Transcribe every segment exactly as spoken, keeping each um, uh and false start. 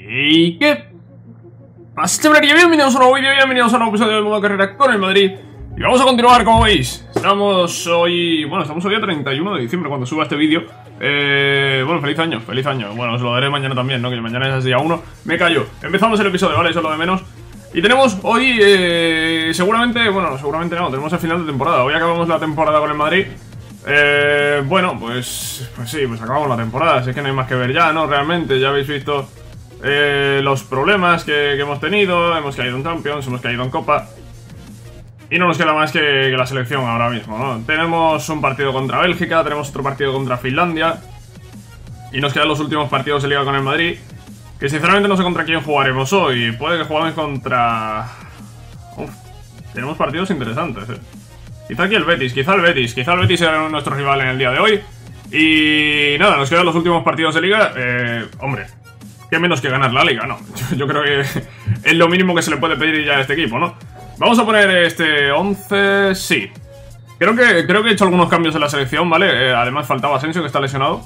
¿Y qué pasa, chavalería? Bienvenidos a un nuevo vídeo, bienvenidos a un nuevo episodio del modo carrera con el Madrid. Y vamos a continuar, como veis. Estamos hoy... Bueno, estamos hoy a treinta y uno de diciembre cuando suba este vídeo. eh, Bueno, feliz año, feliz año. Bueno, os lo daré mañana también, ¿no? Que mañana es día uno. Me callo. Empezamos el episodio, ¿vale? Eso es lo de menos. Y tenemos hoy, eh, seguramente... Bueno, seguramente no, tenemos el final de temporada. Hoy acabamos la temporada con el Madrid. Eh, bueno, pues... Pues sí, pues acabamos la temporada. Así que no hay más que ver ya, ¿no? Realmente, ya habéis visto... Eh, los problemas que, que hemos tenido. Hemos caído en Champions, hemos caído en Copa. Y no nos queda más que, que la selección ahora mismo, ¿no? Tenemos un partido contra Bélgica, tenemos otro partido contra Finlandia. Y nos quedan los últimos partidos de Liga con el Madrid. Que sinceramente no sé contra quién jugaremos hoy. Puede que juguemos contra... Uf, tenemos partidos interesantes, eh. Quizá aquí el Betis, quizá el Betis Quizá el Betis será nuestro rival en el día de hoy. Y nada, nos quedan los últimos partidos de Liga. eh, Hombre, qué menos que ganar la Liga, ¿no? Yo, yo creo que es lo mínimo que se le puede pedir ya a este equipo, ¿no? Vamos a poner este once, sí. Creo que, creo que he hecho algunos cambios en la selección, ¿vale? Eh, además faltaba Asensio, que está lesionado.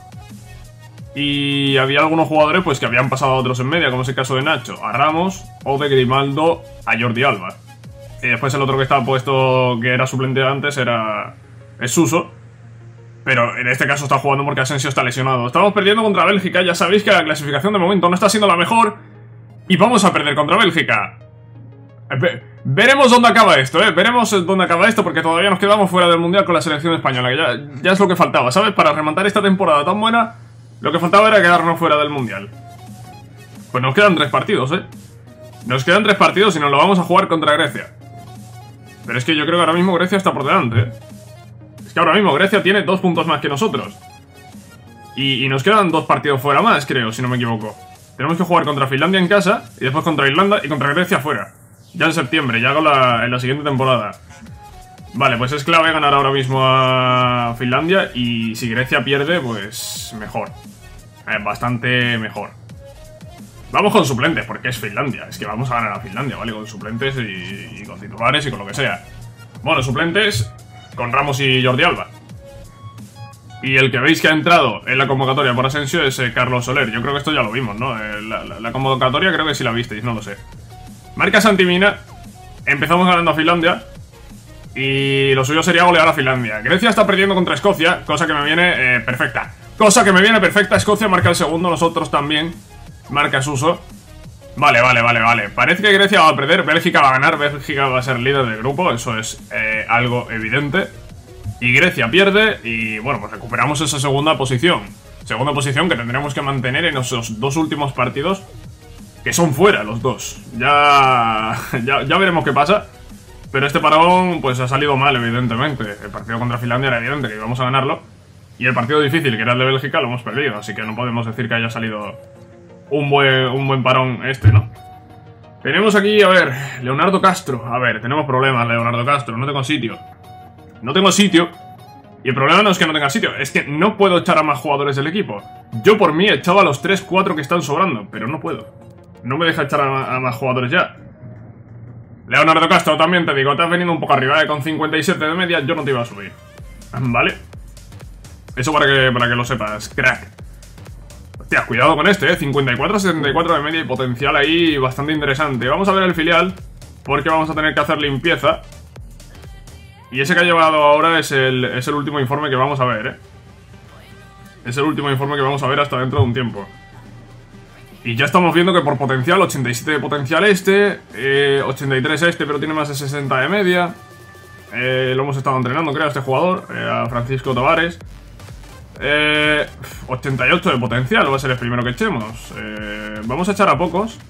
Y había algunos jugadores pues que habían pasado a otros en media, como es el caso de Nacho, a Ramos, o de Grimaldo a Jordi Alba. Y después el otro que estaba puesto, que era suplente antes, era es Suso. Pero en este caso está jugando porque Asensio está lesionado. Estamos perdiendo contra Bélgica, ya sabéis que la clasificación de momento no está siendo la mejor. Y vamos a perder contra Bélgica. Ve Veremos dónde acaba esto, eh. Veremos dónde acaba esto, porque todavía nos quedamos fuera del Mundial con la selección española, que ya, ya es lo que faltaba, ¿sabes? Para rematar esta temporada tan buena, lo que faltaba era quedarnos fuera del Mundial. Pues nos quedan tres partidos, eh. Nos quedan tres partidos y nos lo vamos a jugar contra Grecia. Pero es que yo creo que ahora mismo Grecia está por delante, eh. Es que ahora mismo Grecia tiene dos puntos más que nosotros. Y, y nos quedan dos partidos fuera más, creo, si no me equivoco. Tenemos que jugar contra Finlandia en casa, y después contra Irlanda y contra Grecia fuera. Ya en septiembre, ya con la, en la siguiente temporada. Vale, pues es clave ganar ahora mismo a Finlandia. Y si Grecia pierde, pues mejor, eh, bastante mejor. Vamos con suplentes, porque es Finlandia. Es que vamos a ganar a Finlandia, ¿vale? Con suplentes y, y con titulares y con lo que sea. Bueno, suplentes con Ramos y Jordi Alba. Y el que veis que ha entrado en la convocatoria por Asensio es eh, Carlos Soler. Yo creo que esto ya lo vimos, ¿no? Eh, la, la, la convocatoria creo que sí la visteis, no lo sé. Marca Santimina. Empezamos ganando a Finlandia. Y lo suyo sería golear a Finlandia. Grecia está perdiendo contra Escocia, cosa que me viene eh, perfecta. Cosa que me viene perfecta. Escocia marca el segundo, nosotros también. Marca Suso. Vale, vale, vale, vale. Parece que Grecia va a perder, Bélgica va a ganar, Bélgica va a ser líder del grupo. Eso es eh, algo evidente. Y Grecia pierde y bueno, pues recuperamos esa segunda posición. Segunda posición que tendremos que mantener en esos dos últimos partidos, que son fuera los dos. Ya, ya, ya veremos qué pasa. Pero este parón pues ha salido mal, evidentemente. El partido contra Finlandia era evidente que íbamos a ganarlo. Y el partido difícil, que era el de Bélgica, lo hemos perdido. Así que no podemos decir que haya salido un buen, un buen parón este, ¿no? Tenemos aquí, a ver, Leonardo Castro. A ver, tenemos problemas, Leonardo Castro. No tengo sitio. No tengo sitio. Y el problema no es que no tenga sitio, es que no puedo echar a más jugadores del equipo. Yo por mí echaba a los tres cuatro que están sobrando, pero no puedo. No me deja echar a, a más jugadores ya. Leonardo Castro, también te digo, te has venido un poco arriba, ¿eh? Con cincuenta y siete de media yo no te iba a subir. ¿Vale? Eso para que, para que lo sepas, crack. Hostia, cuidado con este, ¿eh? cincuenta y cuatro, setenta y cuatro de media y potencial ahí bastante interesante. Vamos a ver el filial, porque vamos a tener que hacer limpieza. Y ese que ha llevado ahora es el, es el último informe que vamos a ver, ¿eh? Es el último informe que vamos a ver hasta dentro de un tiempo. Y ya estamos viendo que por potencial, ochenta y siete de potencial este, eh, ochenta y tres este, pero tiene más de sesenta de media. eh, Lo hemos estado entrenando, creo, a este jugador, eh, a Francisco Tavares. eh, ochenta y ocho de potencial, va a ser el primero que echemos. eh, Vamos a echar a pocos.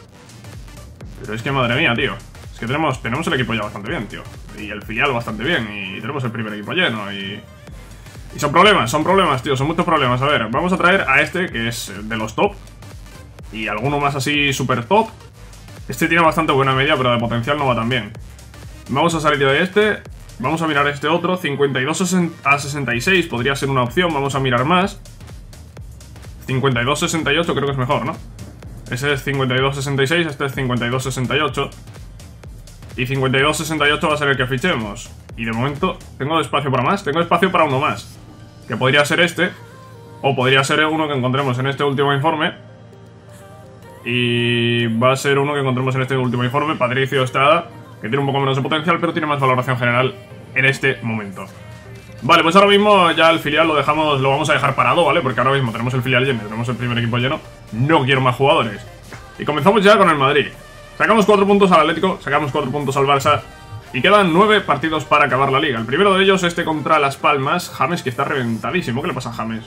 Pero es que madre mía, tío. Es que tenemos, tenemos el equipo ya bastante bien, tío. Y el filial bastante bien. Y tenemos el primer equipo lleno. Y, y son problemas, son problemas, tío. Son muchos problemas. A ver, vamos a traer a este, que es de los top. Y alguno más así super top. Este tiene bastante buena media, pero de potencial no va tan bien. Vamos a salir de este. Vamos a mirar este otro. cincuenta y dos a sesenta y seis podría ser una opción. Vamos a mirar más. cincuenta y dos a sesenta y ocho creo que es mejor, ¿no? Ese es cincuenta y dos a sesenta y seis, este es cincuenta y dos a sesenta y ocho. Y cincuenta y dos a sesenta y ocho va a ser el que fichemos. Y de momento, ¿tengo espacio para más? Tengo espacio para uno más, que podría ser este, o podría ser uno que encontremos en este último informe. Y va a ser uno que encontremos en este último informe, Patricio Estrada, que tiene un poco menos de potencial, pero tiene más valoración general en este momento. Vale, pues ahora mismo ya el filial lo dejamos, lo vamos a dejar parado, ¿vale? Porque ahora mismo tenemos el filial lleno, tenemos el primer equipo lleno. No quiero más jugadores. Y comenzamos ya con el Madrid. Sacamos cuatro puntos al Atlético, sacamos cuatro puntos al Barça. Y quedan nueve partidos para acabar la liga. El primero de ellos, este contra Las Palmas. James, que está reventadísimo. ¿Qué le pasa a James?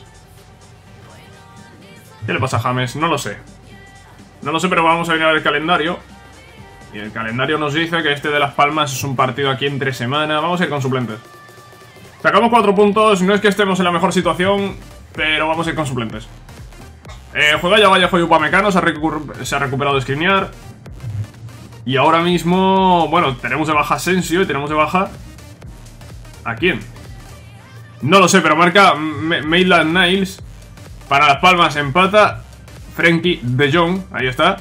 ¿Qué le pasa a James? No lo sé. No lo sé, pero vamos a mirar el calendario. Y el calendario nos dice que este de Las Palmas es un partido aquí entre semana. Vamos a ir con suplentes. Sacamos cuatro puntos. No es que estemos en la mejor situación, pero vamos a ir con suplentes. Eh, juega ya Vallejo y Upamecano. Se ha, recu se ha recuperado de Skriniar. Y ahora mismo, bueno, tenemos de baja Asensio y tenemos de baja... ¿A quién? No lo sé, pero marca Maitland Niles. Para Las Palmas empata Frenkie de Jong, ahí está.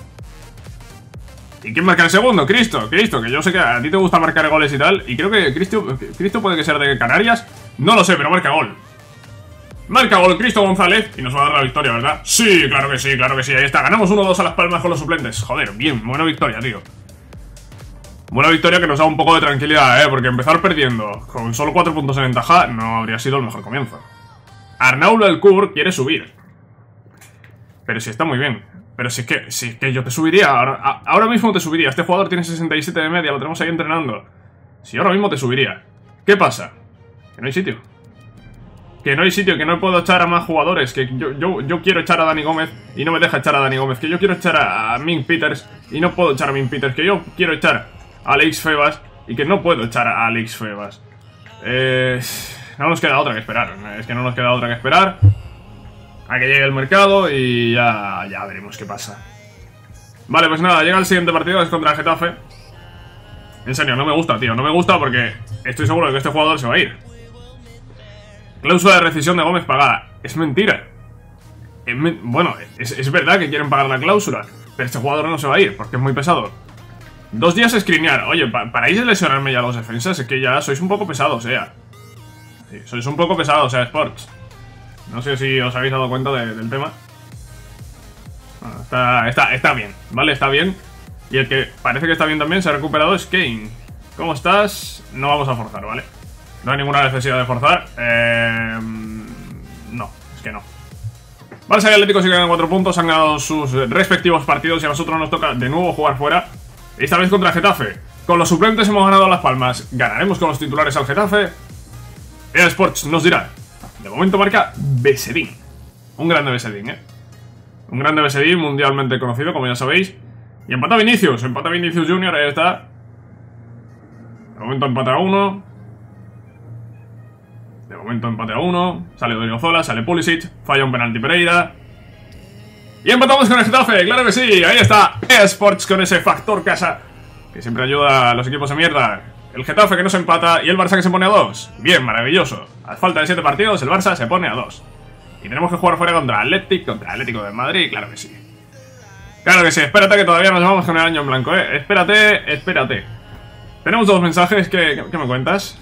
¿Y quién marca el segundo? Cristo, Cristo, que yo sé que a ti te gusta marcar goles y tal. Y creo que Cristo, Cristo puede que sea de Canarias. No lo sé, pero marca gol. Marca gol Cristo González y nos va a dar la victoria, ¿verdad? Sí, claro que sí, claro que sí, ahí está. Ganamos uno dos a Las Palmas con los suplentes. Joder, bien, buena victoria, tío. Buena victoria que nos da un poco de tranquilidad, ¿eh? Porque empezar perdiendo con solo cuatro puntos en ventaja no habría sido el mejor comienzo. Arnaud Delcourt quiere subir. Pero si está muy bien. Pero si es que, si es que yo te subiría. Ahora, ahora mismo te subiría. Este jugador tiene sesenta y siete de media, lo tenemos ahí entrenando. Si ahora mismo te subiría. ¿Qué pasa? Que no hay sitio. Que no hay sitio, que no puedo echar a más jugadores. Que yo, yo, yo quiero echar a Dani Gómez y no me deja echar a Dani Gómez. Que yo quiero echar a, a Mink Peters y no puedo echar a Mink Peters. Que yo quiero echar a Alex Febas y que no puedo echar a Alex Febas. Eh, no nos queda otra que esperar. Es que no nos queda otra que esperar a que llegue el mercado y ya, ya veremos qué pasa. Vale, pues nada, llega el siguiente partido, es contra el Getafe. En serio, no me gusta, tío. No me gusta porque estoy seguro de que este jugador se va a ir. Cláusula de rescisión de Gómez pagada. Es mentira. Es me bueno, es, es verdad que quieren pagar la cláusula, pero este jugador no se va a ir porque es muy pesado. Dos días a Skriniar. Oye, pa ¿paráis de lesionarme ya los defensas? Es que ya sois un poco pesados, eh. Sí, sois un poco pesados, eh, Sports. No sé si os habéis dado cuenta de, del tema. Bueno, está, está, está bien, ¿vale? Está bien. Y el que parece que está bien también se ha recuperado es Kane. ¿Cómo estás? No vamos a forzar, ¿vale? No hay ninguna necesidad de forzar. Eh, no, es que no. Barça y Atlético se quedan cuatro puntos. Han ganado sus respectivos partidos y a nosotros nos toca de nuevo jugar fuera. Esta vez contra Getafe. Con los suplentes hemos ganado Las Palmas. ¿Ganaremos con los titulares al Getafe? E A Sports nos dirá. De momento marca Besedín. Un grande Besedín, ¿eh? Un grande Besedín, mundialmente conocido, como ya sabéis. Y empata Vinicius. Empata Vinicius Junior, ahí está. De momento empata a uno. De momento empate a uno. Sale Odriozola, sale Pulisic. Falla un penalti Pereira. Y empatamos con el Getafe, claro que sí. Ahí está E A Sports con ese factor casa que siempre ayuda a los equipos de mierda. El Getafe que no se empata y el Barça que se pone a dos. Bien, maravilloso. A falta de siete partidos, el Barça se pone a dos. Y tenemos que jugar fuera contra Atlético, contra Atlético de Madrid, claro que sí. Claro que sí, espérate que todavía nos vamos con el año en blanco, eh. Espérate, espérate. Tenemos dos mensajes, ¿qué, qué me cuentas?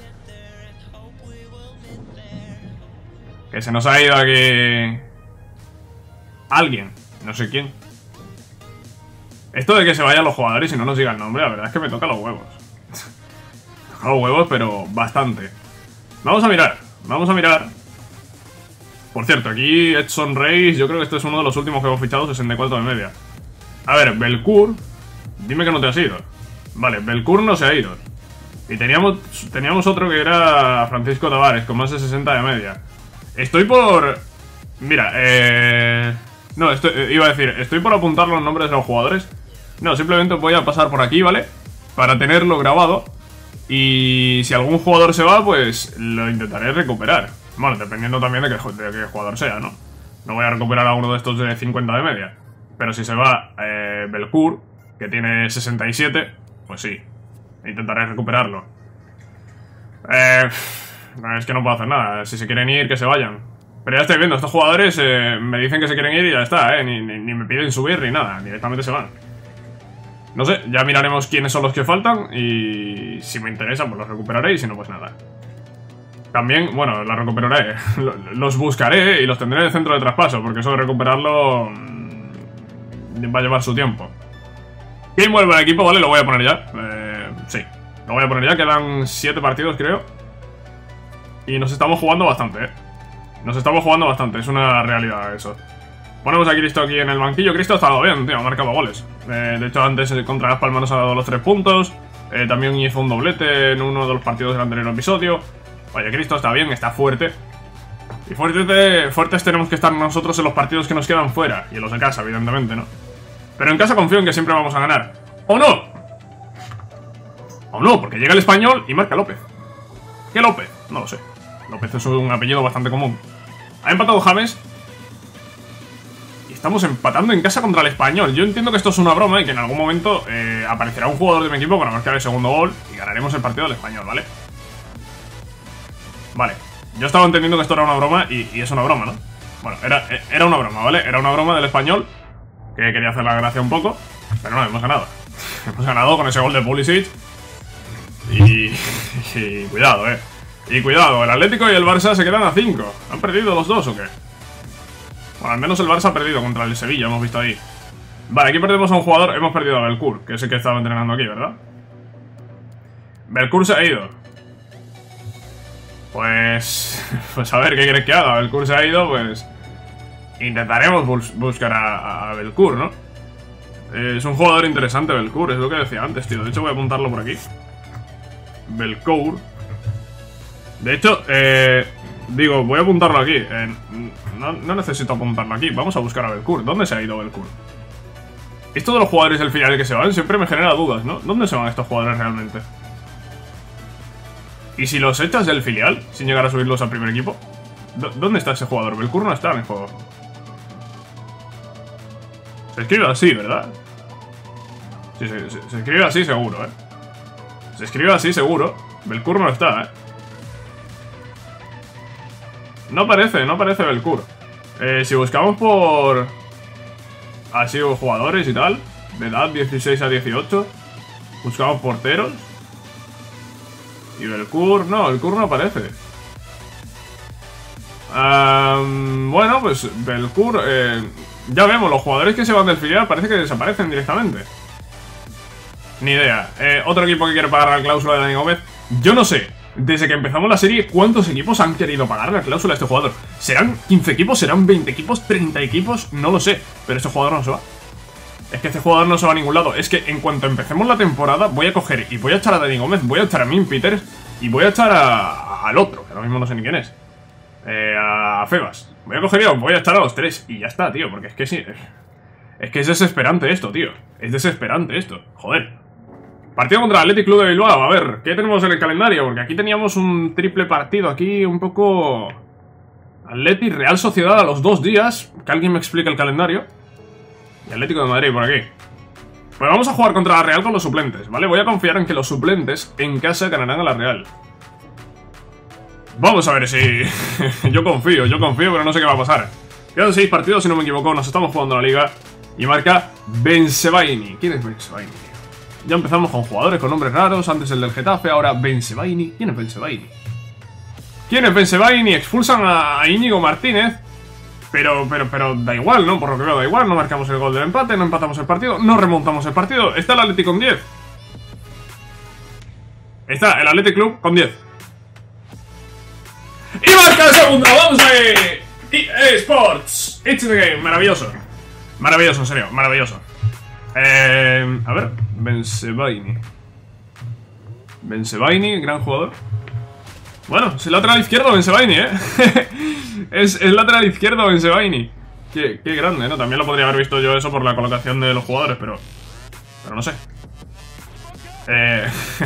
Que se nos ha ido aquí alguien, no sé quién. Esto de que se vayan los jugadores y no nos diga el nombre, la verdad es que me toca los huevos. Me toca los huevos, pero bastante. Vamos a mirar, vamos a mirar. Por cierto, aquí Edson Reis, yo creo que este es uno de los últimos que hemos fichado, sesenta y cuatro de media. A ver, Belcourt, dime que no te has ido. Vale, Belcourt no se ha ido. Y teníamos, teníamos otro que era Francisco Tavares, con más de sesenta de media. Estoy por... Mira, eh... no, estoy, iba a decir, estoy por apuntar los nombres de los jugadores. No, simplemente voy a pasar por aquí, ¿vale? Para tenerlo grabado. Y si algún jugador se va, pues lo intentaré recuperar. Bueno, dependiendo también de qué, de qué jugador sea, ¿no? No voy a recuperar a uno de estos de cincuenta de media. Pero si se va eh, Belcourt, que tiene sesenta y siete, pues sí, intentaré recuperarlo. Eh... Es que no puedo hacer nada, si se quieren ir, que se vayan. Pero ya estoy viendo, estos jugadores eh, me dicen que se quieren ir y ya está, eh ni, ni, ni me piden subir ni nada, directamente se van. No sé, ya miraremos quiénes son los que faltan. Y si me interesa, pues los recuperaré. Y si no, pues nada. También, bueno, los recuperaré. Los buscaré y los tendré en el centro de traspaso, porque eso de recuperarlo... va a llevar su tiempo. ¿Quién vuelve al equipo? Vale, lo voy a poner ya. Eh, sí, lo voy a poner ya. Quedan siete partidos, creo. Y nos estamos jugando bastante, eh. Nos estamos jugando bastante, es una realidad eso. Ponemos a Cristo aquí en el banquillo. Cristo ha estado bien, tío, ha marcado goles. Eh, de hecho, antes contra Las Palmas nos ha dado los tres puntos. Eh, también hizo un doblete en uno de los partidos del anterior episodio. Oye, Cristo está bien, está fuerte. Y fuertes, de, fuertes tenemos que estar nosotros en los partidos que nos quedan fuera. Y en los de casa, evidentemente, ¿no? Pero en casa confío en que siempre vamos a ganar. ¡O no! ¡O no! Porque llega el Español y marca López. ¿Qué López? No lo sé. López es un apellido bastante común. Ha empatado James. Y estamos empatando en casa contra el Español. Yo entiendo que esto es una broma y que en algún momento eh, aparecerá un jugador de mi equipo para marcar el segundo gol y ganaremos el partido del Español, ¿vale? Vale. Yo estaba entendiendo que esto era una broma y, y es una broma, ¿no? Bueno, era, era una broma, ¿vale? Era una broma del Español que quería hacer la gracia un poco. Pero no, hemos ganado. Hemos ganado con ese gol de Pulisic. Y, y cuidado, eh. Y cuidado, el Atlético y el Barça se quedan a cinco. ¿Han perdido los dos o qué? Bueno, al menos el Barça ha perdido contra el Sevilla, hemos visto ahí. Vale, aquí perdemos a un jugador. Hemos perdido a Belcourt, que es el que estaba entrenando aquí, ¿verdad? Belcourt se ha ido. Pues... Pues a ver, ¿qué quieres que haga? Belcourt se ha ido, pues... Intentaremos bus buscar a, a Belcourt, ¿no? Eh, es un jugador interesante, Belcourt, es lo que decía antes, tío. De hecho, voy a apuntarlo por aquí. Belcourt. De hecho, eh... digo, voy a apuntarlo aquí. Eh, no, no necesito apuntarlo aquí. Vamos a buscar a Belcourt. ¿Dónde se ha ido Belcourt? Esto de los jugadores del filial que se van siempre me genera dudas, ¿no? ¿Dónde se van estos jugadores realmente? ¿Y si los echas del filial, sin llegar a subirlos al primer equipo? ¿Dónde está ese jugador? Belcourt no está en el juego. Se escribe así, ¿verdad? Sí, se, se, se escribe así seguro, ¿eh? Se escribe así seguro. Belcourt no está, ¿eh? No aparece, no aparece Belcourt. Eh, si buscamos por... así jugadores y tal, de edad dieciséis a dieciocho, buscamos porteros. Y Belcourt, no, Belcourt no aparece. Um, bueno, pues Belcourt, eh, ya vemos, los jugadores que se van del filial parece que desaparecen directamente. Ni idea. Eh, otro equipo que quiere pagar la cláusula de Dani Gómez. Yo no sé, desde que empezamos la serie, ¿cuántos equipos han querido pagar la cláusula a este jugador? ¿Serán quince equipos? ¿Serán veinte equipos? ¿treinta equipos? No lo sé, pero este jugador no se va. Es que este jugador no se va a ningún lado. Es que en cuanto empecemos la temporada, voy a coger y voy a echar a Dani Gómez, voy a echar a Min Peters y voy a echar a, al otro, que ahora mismo no sé ni quién es. Eh, a Febas. Voy a coger y voy a echar a los tres y ya está, tío, porque es que sí. Es que es desesperante esto, tío. Es desesperante esto. Joder. Partido contra el Athletic Club de Bilbao. A ver, ¿qué tenemos en el calendario? Porque aquí teníamos un triple partido aquí un poco... Athletic, Real Sociedad a los dos días. Que alguien me explique el calendario. Y Atlético de Madrid por aquí. Pues vamos a jugar contra la Real con los suplentes, ¿vale? Voy a confiar en que los suplentes en casa ganarán a la Real. Vamos a ver si... yo confío, yo confío, pero no sé qué va a pasar. Quedan seis partidos, si no me equivoco. Nos estamos jugando la liga. Y marca Bensebaini. ¿Quién es Bensebaini? Ya empezamos con jugadores con nombres raros. Antes el del Getafe, ahora Bensebaini. ¿Quién es Bensebaini? ¿Quién es Bensebaini? Expulsan a Íñigo Martínez. Pero, pero, pero da igual, ¿no? Por lo que veo da igual. No marcamos el gol del empate, no empatamos el partido, no remontamos el partido. Está el Athletic con diez. Está el Athletic Club con diez. ¡Y marca el segundo! ¡Vamos ahí! E A Sports. It's the game. Maravilloso. Maravilloso, en serio. Maravilloso. Eh, a ver. Bensebaini. Bensebaini, gran jugador. Bueno, es el lateral izquierdo Bensebaini, ¿eh? es el lateral izquierdo Bensebaini. Qué, qué grande, ¿no? También lo podría haber visto yo eso por la colocación de los jugadores, pero... Pero no sé. Eh...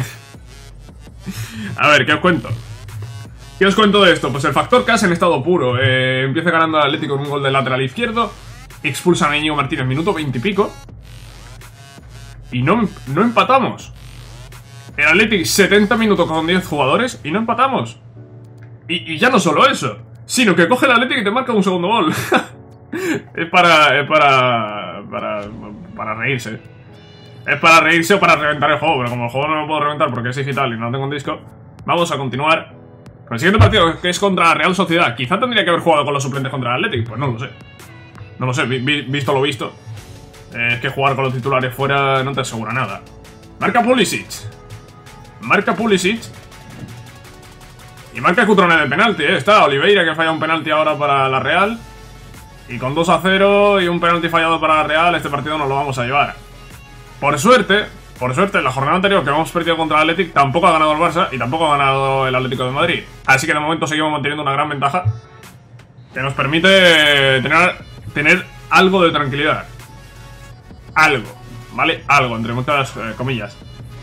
a ver, ¿qué os cuento? ¿Qué os cuento de esto? Pues el factor casa en estado puro. Eh, empieza ganando el Atlético con un gol del lateral izquierdo. Expulsan a Íñigo Martínez, minuto veinte y pico. Y no, no empatamos. El Atlético setenta minutos con diez jugadores y no empatamos. Y, y ya no solo eso, sino que coge el Atlético y te marca un segundo gol. Es para... Es para... Para... Para reírse. Es para reírse o para reventar el juego. Pero como el juego no lo puedo reventar porque es digital y no tengo un disco, vamos a continuar con el siguiente partido, que es contra la Real Sociedad. Quizá tendría que haber jugado con los suplentes contra el Atlético. Pues no lo sé. No lo sé, vi, vi, visto lo visto. Eh, es que jugar con los titulares fuera no te asegura nada. Marca Pulisic. Marca Pulisic. Y marca Cutrone de penalti, ¿eh? Está Oliveira, que falla un penalti ahora para la Real. Y con dos a cero y un penalti fallado para la Real, este partido nos lo vamos a llevar. Por suerte, por suerte, en la jornada anterior que hemos perdido contra el Athletic, tampoco ha ganado el Barça y tampoco ha ganado el Atlético de Madrid. Así que de momento seguimos manteniendo una gran ventaja que nos permite tener, tener algo de tranquilidad. Algo, ¿vale? Algo, entre muchas eh, comillas.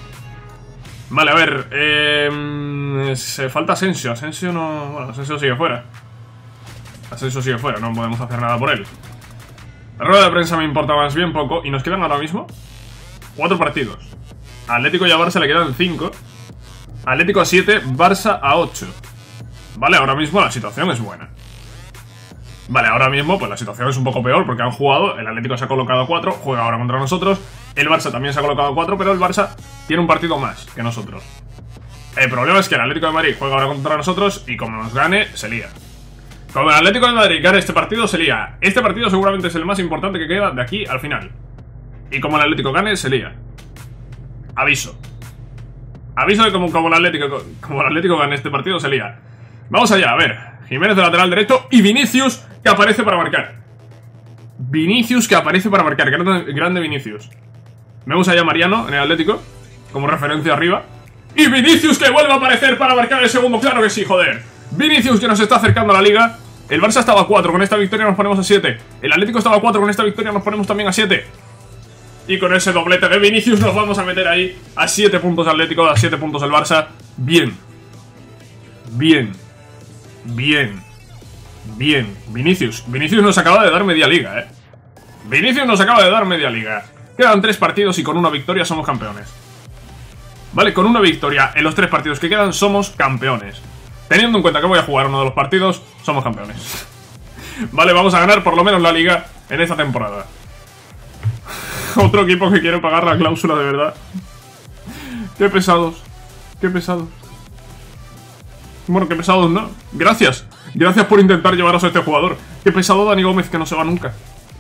Vale, a ver, eh, se falta Asensio. Asensio no... Bueno, Asensio sigue fuera. Asensio sigue fuera, no podemos hacer nada por él. La rueda de prensa me importa más bien poco. Y nos quedan ahora mismo cuatro partidos. A Atlético y a Barça le quedan cinco. Atlético a siete, Barça a ocho. Vale, ahora mismo la situación es buena. Vale, ahora mismo pues la situación es un poco peor porque han jugado. El Atlético se ha colocado a cuatro, juega ahora contra nosotros. El Barça también se ha colocado a cuatro, pero el Barça tiene un partido más que nosotros. El problema es que el Atlético de Madrid juega ahora contra nosotros y como nos gane, se lía. Como el Atlético de Madrid gane este partido, se lía. Este partido seguramente es el más importante que queda de aquí al final. Y como el Atlético gane, se lía. Aviso. Aviso de como, como, el Atlético, como el Atlético gane este partido, se lía. Vamos allá, a ver. Jiménez de lateral derecho y Vinicius que aparece para marcar. Vinicius que aparece para marcar. Grande, grande Vinicius. Vemos allá a Mariano en el Atlético como referencia arriba. Y Vinicius que vuelve a aparecer para marcar el segundo. Claro que sí, joder. Vinicius que nos está acercando a la liga. El Barça estaba a cuatro, con esta victoria nos ponemos a siete. El Atlético estaba a cuatro, con esta victoria nos ponemos también a siete. Y con ese doblete de Vinicius nos vamos a meter ahí a siete puntos Atlético, a siete puntos el Barça. Bien. Bien. Bien. Bien. Vinicius. Vinicius nos acaba de dar media liga, eh. Vinicius nos acaba de dar media liga. Quedan tres partidos y con una victoria somos campeones. Vale, con una victoria en los tres partidos que quedan somos campeones. Teniendo en cuenta que voy a jugar uno de los partidos, somos campeones. Vale, vamos a ganar por lo menos la liga en esta temporada. Otro equipo que quiere pagar la cláusula, de verdad. Qué pesados. Qué pesados. Bueno, qué pesados, ¿no? Gracias. Gracias por intentar llevaros a este jugador. Qué pesado Dani Gómez, que no se va nunca.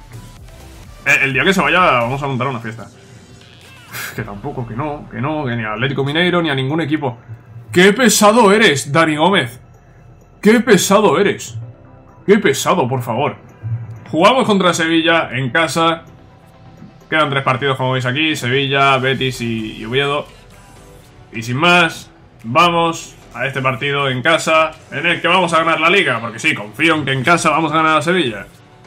Eh, el día que se vaya vamos a montar una fiesta. Que tampoco, que no, que no, que ni a Atlético Mineiro ni a ningún equipo. ¡Qué pesado eres, Dani Gómez! ¡Qué pesado eres! ¡Qué pesado, por favor! Jugamos contra Sevilla en casa. Quedan tres partidos, como veis aquí. Sevilla, Betis y, y Oviedo. Y sin más, vamos a este partido en casa, en el que vamos a ganar la liga. Porque sí, confío en que en casa vamos a ganar a Sevilla.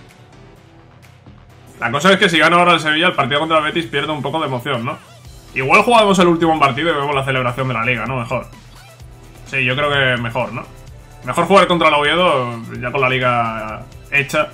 La cosa es que si gana ahora el Sevilla, el partido contra el Betis pierde un poco de emoción, ¿no? Igual jugamos el último partido y vemos la celebración de la liga, ¿no? Mejor. Sí, yo creo que mejor, ¿no? Mejor jugar contra el Oviedo, ya con la liga hecha.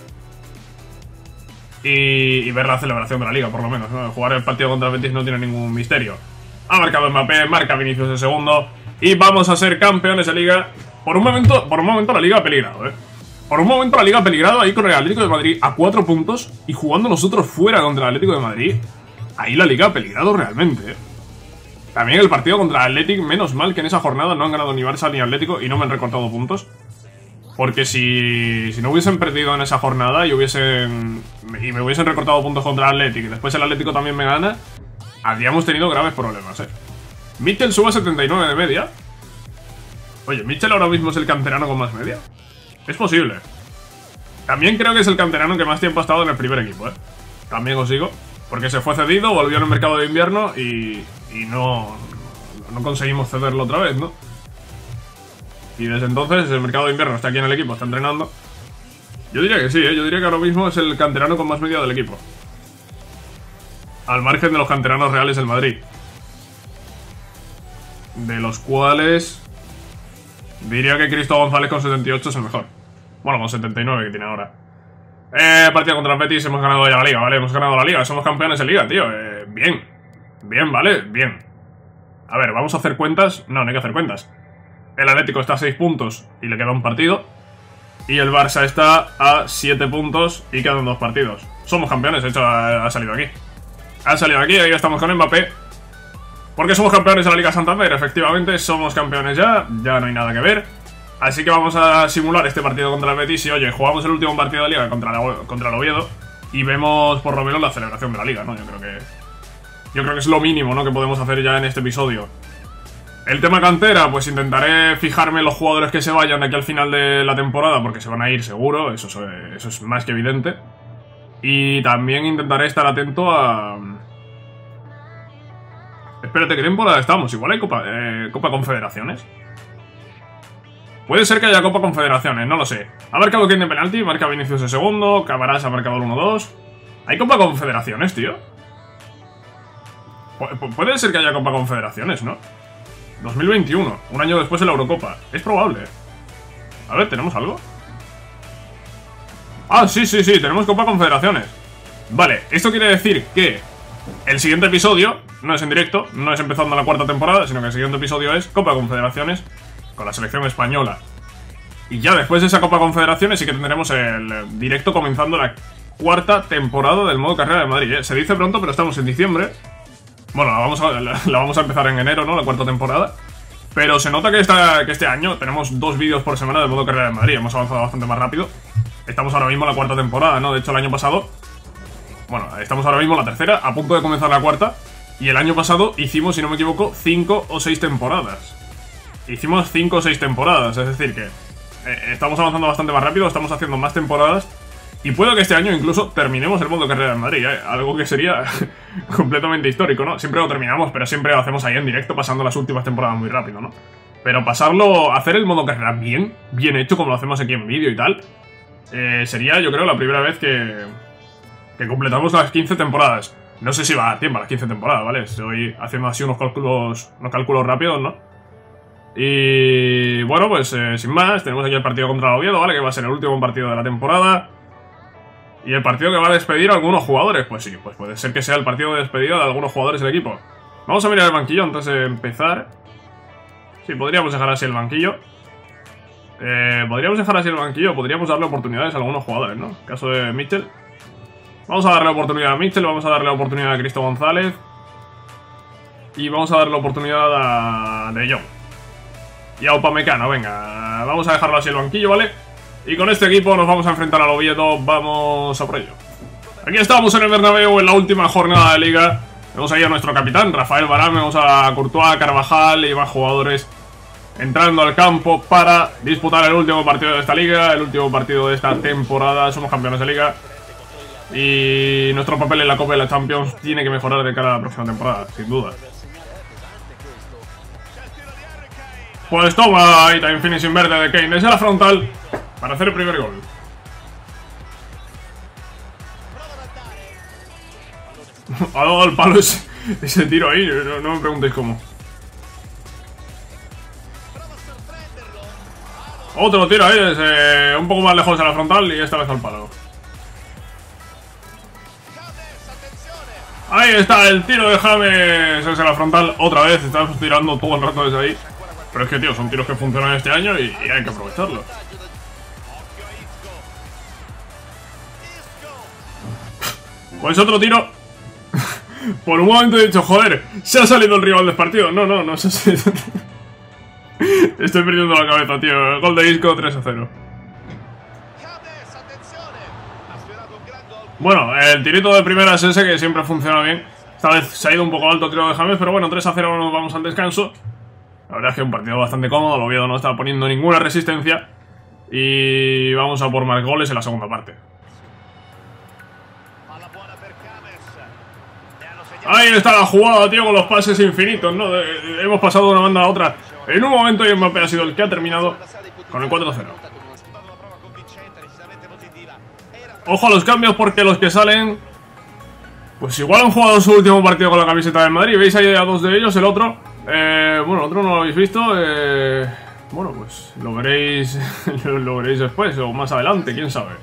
Y, y ver la celebración de la liga, por lo menos, ¿no? Jugar el partido contra el Betis no tiene ningún misterio. Ha marcado Mbappé, marca Vinicius el segundo. Y vamos a ser campeones de liga. Por un momento, por un momento la liga ha peligrado, ¿eh? Por un momento la liga ha peligrado ahí con el Atlético de Madrid a cuatro puntos. Y jugando nosotros fuera contra el Atlético de Madrid. Ahí la liga ha peligrado realmente, ¿eh? También el partido contra el Atlético, menos mal que en esa jornada no han ganado ni Barça ni Atlético y no me han recortado puntos. Porque si, si no hubiesen perdido en esa jornada y hubiesen y me hubiesen recortado puntos contra el Atlético y después el Atlético también me gana, habríamos tenido graves problemas, eh. Mitchell sube a setenta y nueve de media. Oye, Mitchell ahora mismo es el canterano con más media. Es posible. También creo que es el canterano que más tiempo ha estado en el primer equipo, eh. También os digo. Porque se fue cedido, volvió en el mercado de invierno y, y no, no conseguimos cederlo otra vez, ¿no? Y desde entonces el mercado de invierno está aquí en el equipo, está entrenando. Yo diría que sí, ¿eh? Yo diría que ahora mismo es el canterano con más media del equipo. Al margen de los canteranos reales del Madrid. De los cuales diría que Cristo González con setenta y ocho es el mejor. Bueno, con setenta y nueve que tiene ahora. Eh, partido contra el Betis, hemos ganado ya la liga, ¿vale? Hemos ganado la liga, somos campeones de liga, tío. Eh, bien. Bien, ¿vale? Bien. A ver, ¿vamos a hacer cuentas? No, no hay que hacer cuentas. El Atlético está a seis puntos y le queda un partido. Y el Barça está a siete puntos y quedan dos partidos. Somos campeones, de hecho ha, ha salido aquí. Ha salido aquí, ahí estamos con Mbappé. Porque somos campeones de la Liga Santander, efectivamente, somos campeones ya. Ya no hay nada que ver. Así que vamos a simular este partido contra el Betis y, oye, jugamos el último partido de liga contra, la, contra el Oviedo. y vemos por lo menos la celebración de la liga, ¿no? Yo creo que yo creo que es lo mínimo, ¿no?, que podemos hacer ya en este episodio. El tema cantera, pues intentaré fijarme en los jugadores que se vayan de aquí al final de la temporada, porque se van a ir seguro, eso es, eso es más que evidente. Y también intentaré estar atento a... Espérate, ¿qué temporada estamos? Igual hay Copa, eh, Copa Confederaciones. Puede ser que haya Copa Confederaciones, no lo sé. Ha marcado Kane de penalti, marca Vinicius el segundo, Camarás ha marcado el uno dos. ¿Hay Copa Confederaciones, tío? Pu puede ser que haya Copa Confederaciones, ¿no? dos mil veintiuno, un año después de la Eurocopa. Es probable. A ver, ¿tenemos algo? Ah, sí, sí, sí, tenemos Copa Confederaciones. Vale, esto quiere decir que el siguiente episodio no es en directo, no es empezando la cuarta temporada, sino que el siguiente episodio es Copa Confederaciones con la selección española. Y ya después de esa Copa Confederaciones sí que tendremos el directo comenzando la cuarta temporada del modo carrera de Madrid, ¿eh? Se dice pronto, pero estamos en diciembre. Bueno, la vamos, a, la, la vamos a empezar en enero, ¿no? La cuarta temporada. Pero se nota que, esta, que este año tenemos dos vídeos por semana del modo carrera de Madrid. Hemos avanzado bastante más rápido. Estamos ahora mismo en la cuarta temporada, ¿no? De hecho, el año pasado... Bueno, estamos ahora mismo en la tercera, a punto de comenzar la cuarta. Y el año pasado hicimos, si no me equivoco, cinco o seis temporadas. Hicimos cinco o seis temporadas, es decir que... Eh, estamos avanzando bastante más rápido, estamos haciendo más temporadas. Y puedo que este año incluso terminemos el modo carrera en Madrid, ¿eh? Algo que sería completamente histórico, ¿no? Siempre lo terminamos, pero siempre lo hacemos ahí en directo, pasando las últimas temporadas muy rápido, ¿no? Pero pasarlo, hacer el modo carrera bien, bien hecho, como lo hacemos aquí en vídeo y tal, eh, sería, yo creo, la primera vez que, que completamos las quince temporadas. No sé si va a dar tiempo a las quince temporadas, ¿vale? Estoy haciendo así unos cálculos, unos cálculos rápidos, ¿no? Y bueno, pues eh, sin más, tenemos aquí el partido contra el Oviedo, ¿vale? Que va a ser el último partido de la temporada. ¿Y el partido que va a despedir a algunos jugadores? Pues sí, pues puede ser que sea el partido de despedida de algunos jugadores del equipo. Vamos a mirar el banquillo antes de empezar. Sí, podríamos dejar así el banquillo. Eh, podríamos dejar así el banquillo, podríamos darle oportunidades a algunos jugadores, ¿no? En caso de Mitchell. Vamos a darle oportunidad a Mitchell, vamos a darle oportunidad a Cristo González. Y vamos a darle oportunidad a De Jong. Y a Upamecano, venga. Vamos a dejarlo así el banquillo, ¿vale? Y con este equipo nos vamos a enfrentar al Oviedo, vamos a por ello. Aquí estamos en el Bernabéu en la última jornada de Liga. Vemos ahí a nuestro capitán, Rafael Varane, vemos a Courtois, Carvajal y más jugadores entrando al campo para disputar el último partido de esta Liga, el último partido de esta temporada. Somos campeones de Liga y nuestro papel en la Copa de la Champions tiene que mejorar de cara a la próxima temporada, sin duda. Pues toma, ahí también finishing verde de Kane desde la frontal para hacer el primer gol. Ha dado al palo ese, ese tiro ahí, no, no me preguntéis cómo. Otro tiro ahí, desde un poco más lejos de la frontal y esta vez al palo. Ahí está el tiro de James desde la frontal otra vez, estamos tirando todo el rato desde ahí. Pero es que, tío, son tiros que funcionan este año y, y hay que aprovecharlos. Pues otro tiro. Por un momento he dicho, joder, se ha salido el rival del partido. No, no, no se ha salido. Estoy perdiendo la cabeza, tío. El gol de Isco, tres a cero. Bueno, el tirito de primera es ese que siempre funciona bien. Esta vez se ha ido un poco alto el tiro de James, pero bueno, tres a cero nos vamos al descanso. La verdad es que es un partido bastante cómodo, el Oviedo no está poniendo ninguna resistencia. Y vamos a por más goles en la segunda parte. Ahí está la jugada, tío, con los pases infinitos, ¿no? De, de, hemos pasado de una banda a otra en un momento y Mbappé ha sido el que ha terminado con el cuatro a cero. Ojo a los cambios porque los que salen, pues igual han jugado su último partido con la camiseta del Madrid. Veis ahí a dos de ellos, el otro, eh, bueno, el otro no lo habéis visto, eh, bueno, pues lo veréis, lo, lo veréis después o más adelante, quién sabe.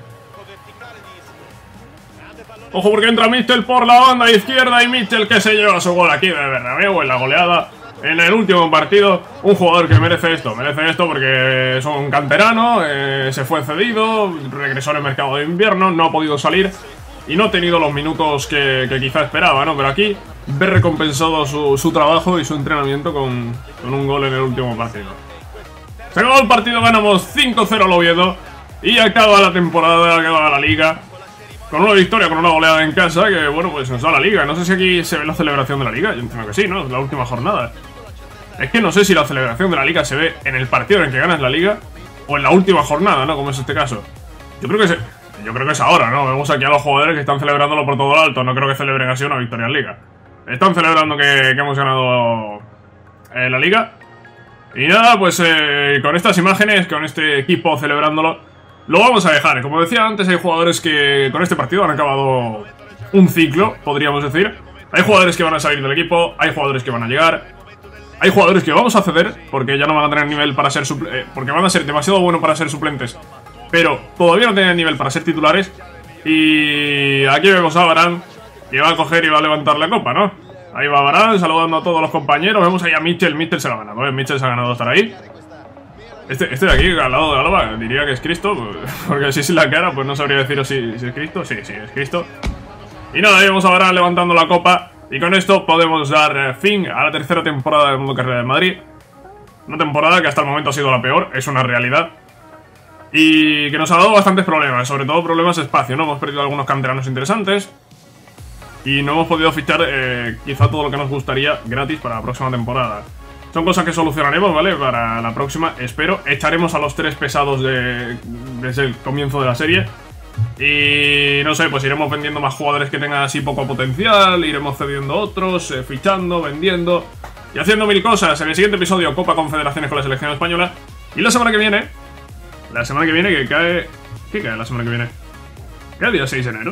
Ojo porque entra Mitchell por la banda izquierda y Mitchell que se lleva su gol aquí de Bernabéu en la goleada en el último partido. Un jugador que merece esto, merece esto porque es un canterano, eh, se fue cedido, regresó en el mercado de invierno, no ha podido salir y no ha tenido los minutos que, que quizá esperaba, ¿no? Pero aquí ve recompensado su, su trabajo y su entrenamiento con, con un gol en el último partido. Se acabó el partido, ganamos cinco cero al Oviedo y acaba la temporada, acaba la liga. con una victoria, con una goleada en casa, que bueno, pues nos da la liga. No sé si aquí se ve la celebración de la liga. Yo entiendo que sí, ¿no? Es la última jornada. Es que no sé si la celebración de la liga se ve en el partido en el que ganas la liga o en la última jornada, ¿no? Como es este caso. Yo creo que se... Yo creo que es ahora, ¿no? Vemos aquí a los jugadores que están celebrándolo por todo lo alto. No creo que celebren así una victoria en liga. Están celebrando que, que hemos ganado eh, la liga. Y nada, pues eh, con estas imágenes, con este equipo celebrándolo, lo vamos a dejar. Como decía antes, hay jugadores que con este partido han acabado un ciclo, podríamos decir. Hay jugadores que van a salir del equipo, hay jugadores que van a llegar, hay jugadores que vamos a ceder porque ya no van a tener nivel para ser suplentes, eh, porque van a ser demasiado buenos para ser suplentes, pero todavía no tienen nivel para ser titulares. Y aquí vemos a Varane, que va a coger y va a levantar la copa, ¿no? Ahí va Varane saludando a todos los compañeros. Vemos ahí a Mitchell, Mitchell se lo ha ganado, ¿eh? Mitchell se ha ganado estar ahí. Este, este de aquí, al lado de Alaba, diría que es Cristo, porque si es la cara, pues no sabría deciros si, si es Cristo. Sí, sí, es Cristo. Y nada, ahí vemos a Varane levantando la copa. Y con esto podemos dar fin a la tercera temporada del Mundo Carrera de Madrid. Una temporada que hasta el momento ha sido la peor, es una realidad. Y que nos ha dado bastantes problemas, sobre todo problemas de espacio, ¿no? Hemos perdido algunos canteranos interesantes. Y no hemos podido fichar eh, quizá todo lo que nos gustaría gratis para la próxima temporada. Son cosas que solucionaremos, ¿vale? Para la próxima, espero. Echaremos a los tres pesados de, desde el comienzo de la serie. Y no sé, pues iremos vendiendo más jugadores que tengan así poco potencial. Iremos cediendo otros, eh, fichando, vendiendo y haciendo mil cosas. En el siguiente episodio, Copa Confederaciones con la selección española. Y la semana que viene, la semana que viene que cae... ¿Qué cae la semana que viene? ¿Cae el día seis de enero?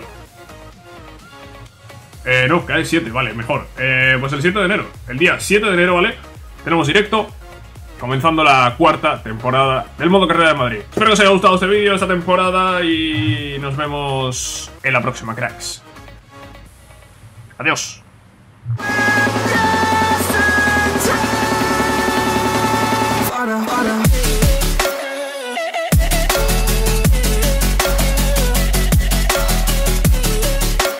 Eh, no, cae el siete, vale, mejor. Eh, pues el siete de enero, el día siete de enero, ¿vale? Tenemos directo, comenzando la cuarta temporada del Modo Carrera de Madrid. Espero que os haya gustado este vídeo, esta temporada, y nos vemos en la próxima, cracks. Adiós.